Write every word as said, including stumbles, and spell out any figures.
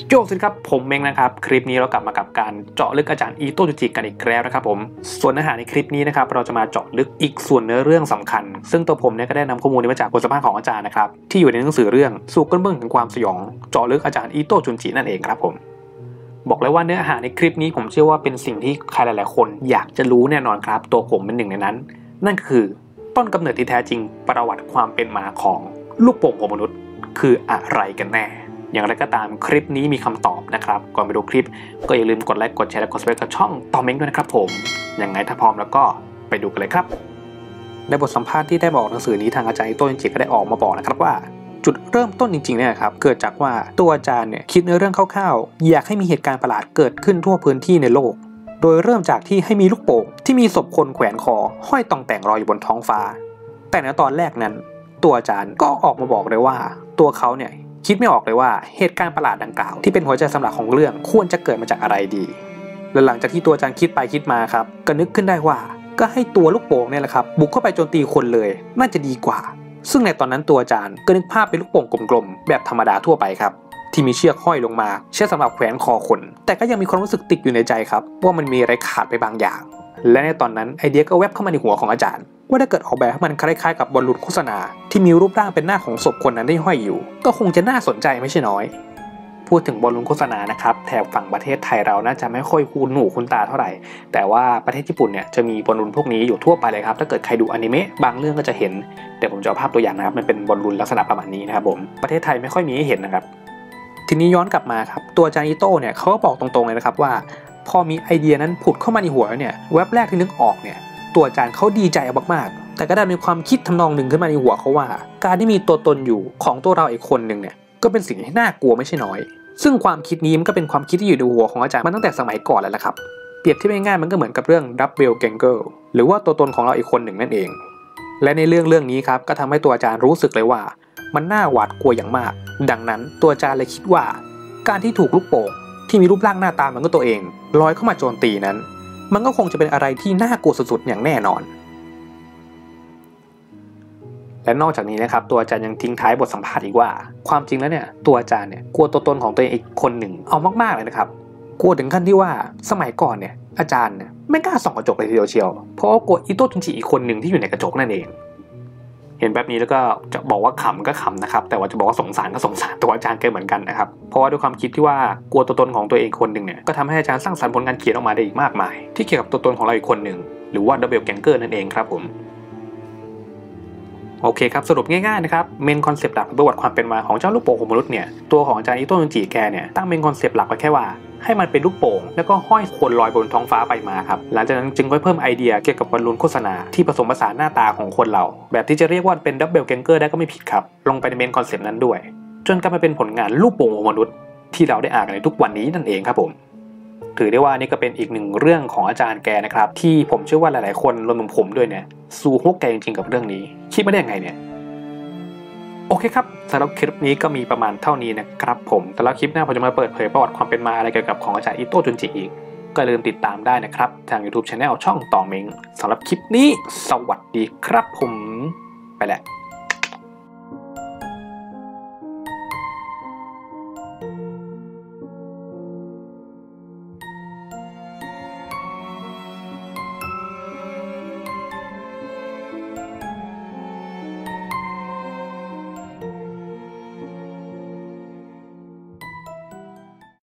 โยสวัสดีครับผมเม้งนะครับคลิปนี้เรากลับมากับการเจาะลึกอาจารย์อิโตะจูจิกันอีกแล้วนะครับผมส่วนเนื้อหาในคลิปนี้นะครับเราจะมาเจาะลึกอีกส่วนเนื้อเรื่องสำคัญซึ่งตัวผมเนี่ยก็ได้นำข้อมูลนี้มาจากบทสัมภาษณ์ของอาจารย์นะครับที่อยู่ในหนังสือเรื่องสู่ก้นเบื้องของความสยองเจาะลึกอาจารย์อิโตะจูจินั่นเองครับผมบอกเลยว่าเนื้อหาในคลิปนี้ผมเชื่อว่าเป็นสิ่งที่ใครหลายๆคนอยากจะรู้แน่นอนครับตัวผมเป็นหนึ่งในนั้นนั่นคือต้นกำเนิดที่แท้จริงประวัติความเป็นมาของลูกโป่งของมนุษย์คืออะไรกันแน่อย่างไรก็ตามคลิปนี้มีคำตอบนะครับก่อนไปดูคลิปก็อย่าลืมกดไลค์กดแชร์และกดซับสไครบ์กับช่องต่อเม้งด้วยนะครับผมยังไงถ้าพร้อมแล้วก็ไปดูกันเลยครับในบทสัมภาษณ์ที่ได้บอกหนังสือนี้ทางอาจารย์อิโตะจูจิก็ได้ออกมาบอกนะครับว่าจุดเริ่มต้นจริงๆเนี่ยครับเกิดจากว่าตัวอาจารย์เนี่ยคิดในเรื่องคร่าวๆอยากให้มีเหตุการณ์ประหลาดเกิดขึ้นทั่วพื้นที่ในโลกโดยเริ่มจากที่ให้มีลูกโป่งที่มีศพคนแขวนคอห้อยต่องแต่งลอยอยู่บนท้องฟ้าแต่ในตอนแรกนั้นตัวอาจารย์ก็ออกมาบอกเลยว่าตัวเขาเนี่ยคิดไม่ออกเลยว่าเหตุการณ์ประหลาดดังกล่าวที่เป็นหัวใจสำคัญของเรื่องควรจะเกิดมาจากอะไรดีและหลังจากที่ตัวอาจารย์คิดไปคิดมาครับก็นึกขึ้นได้ว่าก็ให้ตัวลูกโป่งเนี่ยแหละครับบุกเข้าไปโจมตีคนเลยน่าจะดีกว่าซึ่งในตอนนั้นตัวอาจารย์ก็นึกภาพเป็นลูกโป่งกลมๆแบบธรรมดาทั่วไปครับที่มีเชือกห้อยลงมาเชือกสำหรับแขวนคอคนแต่ก็ยังมีความรู้สึกติดอยู่ในใจครับว่ามันมีอะไรขาดไปบางอย่างและในตอนนั้นไอเดียก็แวบเข้ามาในหัวของอาจารย์ว่าถ้าเกิดออกแบบให้มันคล้ายๆกับบอลลูนโฆษณาที่มีรูปร่างเป็นหน้าของศพคนนั้นได้ห้อยอยู่ก็คงจะน่าสนใจไม่ใช่น้อยพูดถึงบอลลูนโฆษณานะครับแถบฝั่งประเทศไทยเราน่าจะไม่ค่อยคุ้นหูคุ้นตาเท่าไหร่แต่ว่าประเทศญี่ปุ่นเนี่ยจะมีบอลลูนพวกนี้อยู่ทั่วไปเลยครับถ้าเกิดใครดูอนิเมะบางเรื่องก็จะเห็นเดี๋ยวผมจะเอาภาพตัวอย่างนะครับมันเป็นบอลลูนลักษณะประมาณนี้นะครับผมประเทศไทยไม่ค่อยมีให้เห็นนะครับทีนี้ย้อนกลับมาครับตัวอาจารย์อิโตะเนี่ยเขาก็บอกตรงๆเลยนะครับว่าพอมีไอเดียนั้นผุดเข้ามาในหัวเนี่ยเว็บแรกที่นึกออกเนี่ยตัวอาจารย์เขาดีใจมากๆแต่ก็ได้มีความคิดทำนองหนึ่งขึ้นมาในหัวเขาว่าการที่มีตัวตนอยู่ของตัวเราอีกคนหนึ่งเนี่ยก็เป็นสิ่งที่น่ากลัวไม่ใช่น้อยซึ่งความคิดนี้มันก็เป็นความคิดที่อยู่ในหัวของอาจารย์มาตั้งแต่สมัยก่อนแล้วละครับเปรียบเทียบง่ายๆมันก็เหมือนกับเรื่องดับเบิลแกงเกิลหรือว่าตัวตนของเราอีกคนหนึ่งนั่นเองและในเรื่องเรื่องนี้ครับก็ทำให้ตัวอาจารย์รู้สึกเลยว่ามันน่าหวาดกลัวอย่างมากดังนั้นตัวอาจารย์เลยคิดว่าการที่ถูกลูกโป่งที่มีรูปร่างหน้าตาเหมือนกับตัวเองลอยเข้ามาโจมตีนั้นมันก็คงจะเป็นอะไรที่น่ากลัวสุดๆอย่างแน่นอนและนอกจากนี้นะครับตัวอาจารย์ยังทิ้งท้ายบทสัมภาษณ์อีกว่าความจริงแล้วเนี่ยตัวอาจารย์เนี่ยกลัวตัวตนของตัวเองอีกคนหนึ่งเอามากๆเลยนะครับกลัวถึงขั้นที่ว่าสมัยก่อนเนี่ยอาจารย์เนี่ยไม่กล้าส่องกระจกเลยทีเดียวเชียวเพราะกลัวอิโตะจูจิอีกคนหนึ่งที่อยู่ในกระจกนั่นเองเห็นแบบนี้แล้วก็จะบอกว่าขำก็ขำนะครับแต่ว่าจะบอกว่าสงสารก็สงสารตัวอาจารย์แกเหมือนกันนะครับเพราะว่าด้วยความคิดที่ว่ากลัวตัวตนของตัวเองคนหนึ่งเนี่ยก็ทำให้อาจารย์สร้างสรรค์ผลงานเขียนออกมาได้อีกมากมายที่เกี่ยวกับตัวตนของเราอีกคนหนึ่งหรือว่าดับเบิลแกงเกอร์นั่นเองครับผมโอเคครับสรุปง่ายๆนะครับเมนคอนเซปต์หลักประวัติความเป็นมาของเจ้าลูกโป่งของมนุษย์เนี่ยตัวของอาจารย์อิโตะจูจิแกเนี่ยตั้งเมนคอนเซปต์หลักไว้แค่ว่าให้มันเป็นลูกโป่งแล้วก็ห้อยคนลอยบนท้องฟ้าไปมาครับหลังจากนั้นจึงค่อยเพิ่มไอเดียเกี่ยวกับบอลลูนโฆษณาที่ผสมผสานหน้าตาของคนเราแบบที่จะเรียกว่าเป็นดับเบิลแกงเกอร์ได้ก็ไม่ผิดครับลงไปในเมนคอนเซปต์นั้นด้วยจนกลายมาเป็นผลงานลูกโป่งของมนุษย์ที่เราได้อ่านกันในทุกวันนี้นั่นเองครับผมถือได้ว่านี่ก็เป็นอีกหนึ่งเรื่องของอาจารย์แกนะครับที่ผมเชื่อว่าหลายๆคนรวมถึงผมด้วยเนี่ยสู้ฮกแกจริงๆกับเรื่องนี้คิดไม่ได้ยังไงเนี่ยโอเคครับสำหรับคลิปนี้ก็มีประมาณเท่านี้นะครับผมแต่แล้วคลิปหน้าผมจะมาเปิดเผยประวัติความเป็นมาอะไรเกี่ยวกับของอาจารย์อิโตะจูจิอีกก็อย่าลืมติดตามได้นะครับทาง YouTube Channel ช่องต่อเม้งสำหรับคลิปนี้สวัสดีครับผมไปแหละ